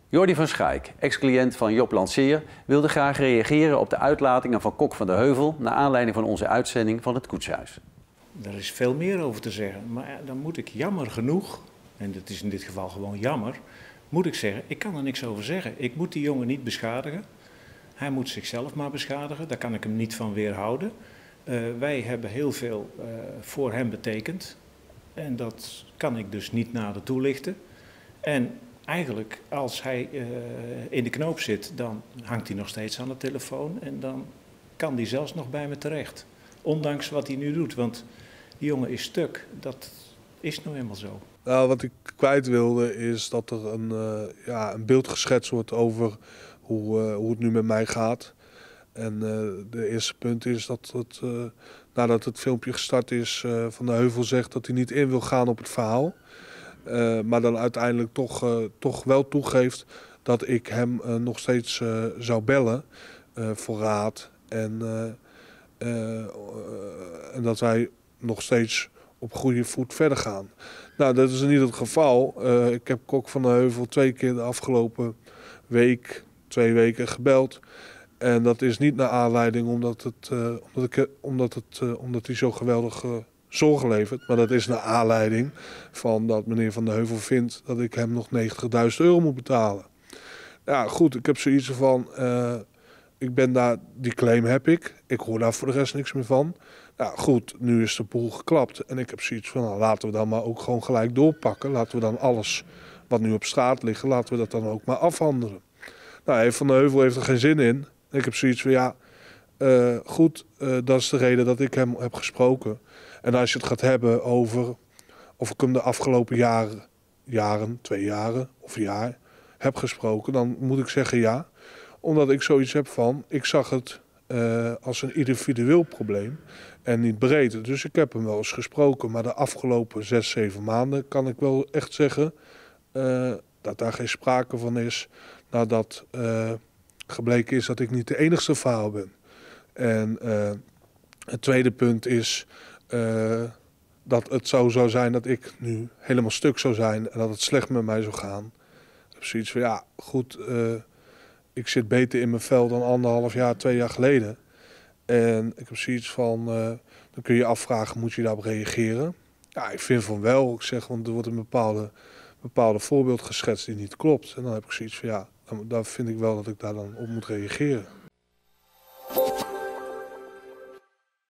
Jordi van Schaik, ex-cliënt van Job Lanceer, wilde graag reageren op de uitlatingen van Kok van der Heuvel naar aanleiding van onze uitzending van het Koetshuis. Er is veel meer over te zeggen, maar dan moet ik jammer genoeg, en dat is in dit geval gewoon jammer, moet ik zeggen, ik kan er niks over zeggen. Ik moet die jongen niet beschadigen. Hij moet zichzelf maar beschadigen, daar kan ik hem niet van weerhouden. Wij hebben heel veel voor hem betekend en dat kan ik dus niet nader toelichten. En eigenlijk, als hij in de knoop zit, dan hangt hij nog steeds aan de telefoon en dan kan hij zelfs nog bij me terecht. Ondanks wat hij nu doet, want die jongen is stuk. Dat is nou eenmaal zo. Nou, wat ik kwijt wilde is dat er een beeld geschetst wordt over hoe het nu met mij gaat. En de eerste punt is dat nadat het filmpje gestart is, Van der Heuvel zegt dat hij niet in wil gaan op het verhaal. Maar dan uiteindelijk toch wel toegeeft dat ik hem nog steeds zou bellen voor raad. En dat wij nog steeds op goede voet verder gaan. Nou, dat is niet het geval. Ik heb Kok van der Heuvel 2 keer de afgelopen week, 2 weken gebeld. En dat is niet naar aanleiding omdat hij zo geweldig zorg levert. Maar dat is naar aanleiding van dat meneer Van der Heuvel vindt dat ik hem nog €90.000 moet betalen. Ja, goed, ik heb zoiets van, die claim heb ik. Ik hoor daar voor de rest niks meer van. Nou goed, nu is de boel geklapt. En ik heb zoiets van, nou, laten we dan maar ook gewoon gelijk doorpakken. Laten we dan alles wat nu op straat ligt, laten we dat dan ook maar afhandelen. Nou, Van der Heuvel heeft er geen zin in. Ik heb zoiets van, ja, goed, dat is de reden dat ik hem heb gesproken. En als je het gaat hebben over of ik hem de afgelopen jaren, 2 jaren of een jaar heb gesproken, dan moet ik zeggen ja. Omdat ik zoiets heb van, ik zag het als een individueel probleem en niet breed. Dus ik heb hem wel eens gesproken, maar de afgelopen 6, 7 maanden kan ik wel echt zeggen dat daar geen sprake van is. Nadat gebleken is dat ik niet de enigste verhaal ben. En het tweede punt is dat het zo zou zijn dat ik nu helemaal stuk zou zijn en dat het slecht met mij zou gaan. Ik heb zoiets van, ja, goed, ik zit beter in mijn vel dan 1,5 jaar, 2 jaar geleden. En ik heb zoiets van, dan kun je afvragen, moet je daarop reageren? Ja, ik vind van wel. Ik zeg, want er wordt een bepaalde voorbeeld geschetst die niet klopt. En dan heb ik zoiets van, ja, daar vind ik wel dat ik daar dan op moet reageren.